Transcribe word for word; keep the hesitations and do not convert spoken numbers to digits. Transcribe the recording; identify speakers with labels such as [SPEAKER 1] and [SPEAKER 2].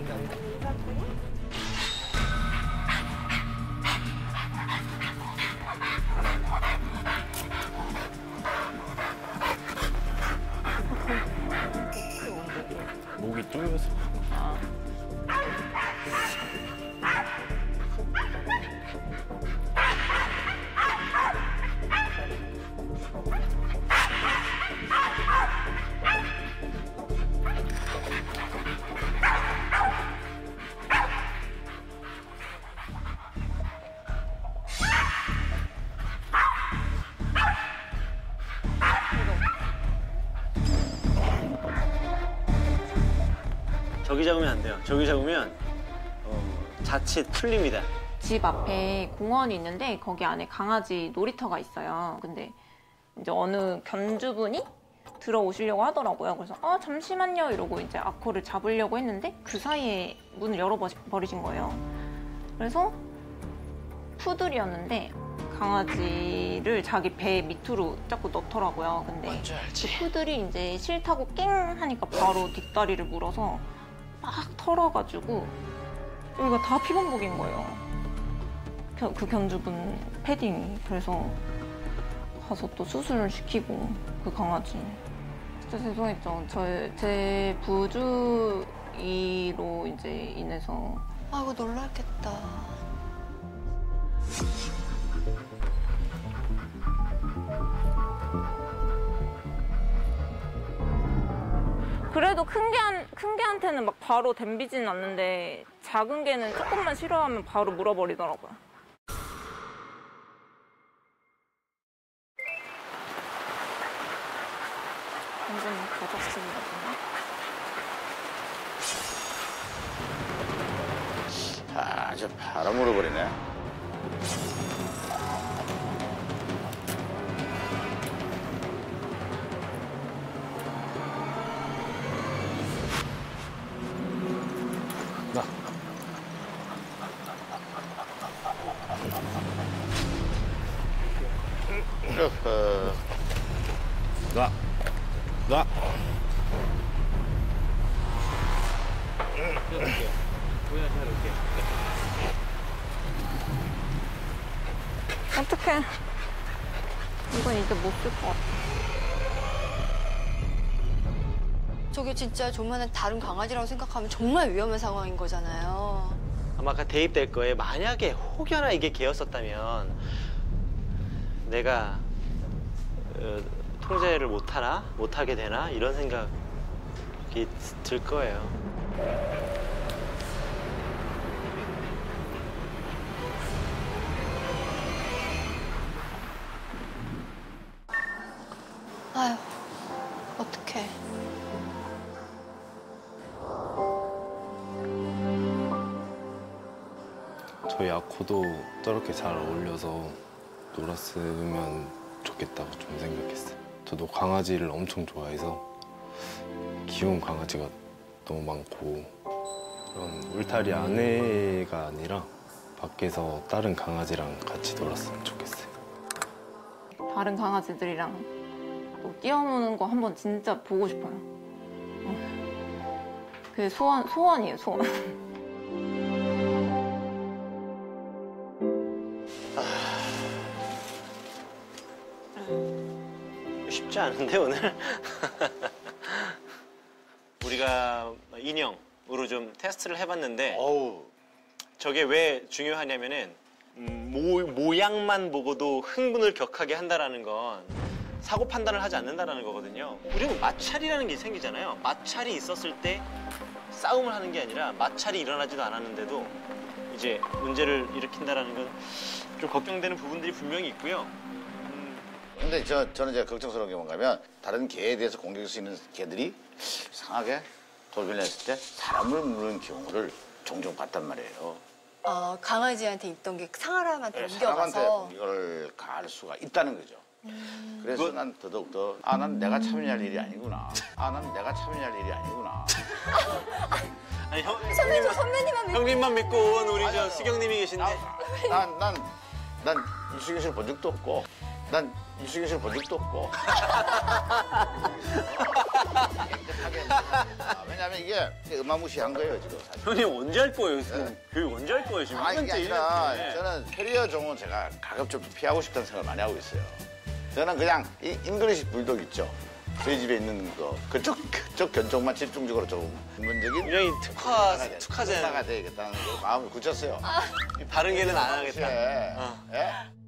[SPEAKER 1] 목이 뚫렸어.
[SPEAKER 2] 아.
[SPEAKER 3] 저기 잡으면 안 돼요. 저기 잡으면 어, 자칫 풀립니다.
[SPEAKER 2] 집 앞에 공원이 있는데 거기 안에 강아지 놀이터가 있어요. 근데 이제 어느 견주분이 들어오시려고 하더라고요. 그래서 아 잠시만요 이러고 이제 아코를 잡으려고 했는데 그 사이에 문을 열어버리신 거예요. 그래서 푸들이었는데 강아지를 자기 배 밑으로 자꾸 넣더라고요. 근데
[SPEAKER 3] 뭔지 알지?
[SPEAKER 2] 푸들이 이제 싫다고 깽 하니까 바로 뒷다리를 물어서 막 털어가지고 여기가 다 피범벅인 거예요. 겨, 그 견주분 패딩이. 그래서 가서 또 수술을 시키고 그 강아지. 진짜 죄송했죠. 저, 제 부주의로 이제 인해서.
[SPEAKER 4] 아이고 놀랐겠다.
[SPEAKER 2] 그래도 큰 개, 큰 개한테는 막 바로 댐비지는 않는데 작은 개는 조금만 싫어하면 바로 물어버리더라고요. 완전 가족집이거든요.
[SPEAKER 5] 아, 저 바로 물어버리네.
[SPEAKER 1] 나.
[SPEAKER 5] 어허.
[SPEAKER 1] 나. 나.
[SPEAKER 2] 어떡해. 이건 이제 못 쓸 것 같아.
[SPEAKER 4] 저게 진짜 조만한 다른 강아지라고 생각하면 정말 위험한 상황인 거잖아요.
[SPEAKER 3] 아마 아까 대입될 거에 만약에 혹여나 이게 개였었다면 내가 어, 통제를 못하나? 못하게 되나? 이런 생각이 들 거예요.
[SPEAKER 4] 아휴, 어떡해.
[SPEAKER 1] 저희 아코도 저렇게 잘 어울려서 놀았으면 좋겠다고 좀 생각했어요. 저도 강아지를 엄청 좋아해서 귀여운 강아지가 너무 많고 그런 울타리 안에가 아니라 밖에서 다른 강아지랑 같이 놀았으면 좋겠어요.
[SPEAKER 2] 다른 강아지들이랑 또 뛰어노는 거 한번 진짜 보고 싶어요. 어. 그게 소원, 소원이에요, 소원.
[SPEAKER 3] 쉽지 않은데 오늘? 우리가 인형으로 좀 테스트를 해봤는데
[SPEAKER 5] 어우.
[SPEAKER 3] 저게 왜 중요하냐면은 음, 모, 모양만 보고도 흥분을 격하게 한다는 건 사고 판단을 하지 않는다는 거거든요. 우리는 마찰이라는 게 생기잖아요. 마찰이 있었을 때 싸움을 하는 게 아니라 마찰이 일어나지도 않았는데도 이제 문제를 일으킨다는 건 좀 걱정되는 부분들이 분명히 있고요.
[SPEAKER 5] 근데 저, 저는 제가 걱정스러운 게 뭔가 하면 다른 개에 대해서 공격할 수 있는 개들이 이상하게 돌변을 했을 때 사람을 무는 경우를 종종 봤단 말이에요.
[SPEAKER 4] 어, 강아지한테 있던 게 사람한테
[SPEAKER 5] 네,
[SPEAKER 4] 옮겨가서.
[SPEAKER 5] 사람한테 이걸 가할 수가 있다는 거죠. 음... 그래서 그건... 난 더더욱더 아, 난 내가 참여할 일이 아니구나. 아, 난 내가 참여할 일이 아니구나.
[SPEAKER 3] 아니, 형,
[SPEAKER 4] 선배님, 선배님만 믿고.
[SPEAKER 3] 형님만 믿고 온 우리 저 수경님이 계신데.
[SPEAKER 5] 난, 난, 난 이수경 씨를 본 적도 없고 난 이수경 씨를 본 적도 없고 깨끗하게. 아, 왜냐면 이게 음마무시한 거예요 지금. 사실.
[SPEAKER 3] 형님 언제 할 거예요 지금? 교육 언제 할 거예요 지금?
[SPEAKER 5] 아 이게
[SPEAKER 3] 일 년째,
[SPEAKER 5] 아니라
[SPEAKER 3] 일 년째.
[SPEAKER 5] 저는 캐리어 종은 제가 가급적 피하고 싶다는 생각을 많이 하고 있어요. 저는 그냥 이 잉글리시 불독 있죠. 저희 집에 있는 거 그쪽 그쪽 견종만 집중적으로 좀 근본적인
[SPEAKER 3] 굉장히 특화
[SPEAKER 5] 특화가
[SPEAKER 3] 특화된
[SPEAKER 5] 되겠다는 걸 마음을 굳혔어요.
[SPEAKER 3] 바른 개는 안 하겠다.
[SPEAKER 5] 예.
[SPEAKER 3] 어.
[SPEAKER 5] 예?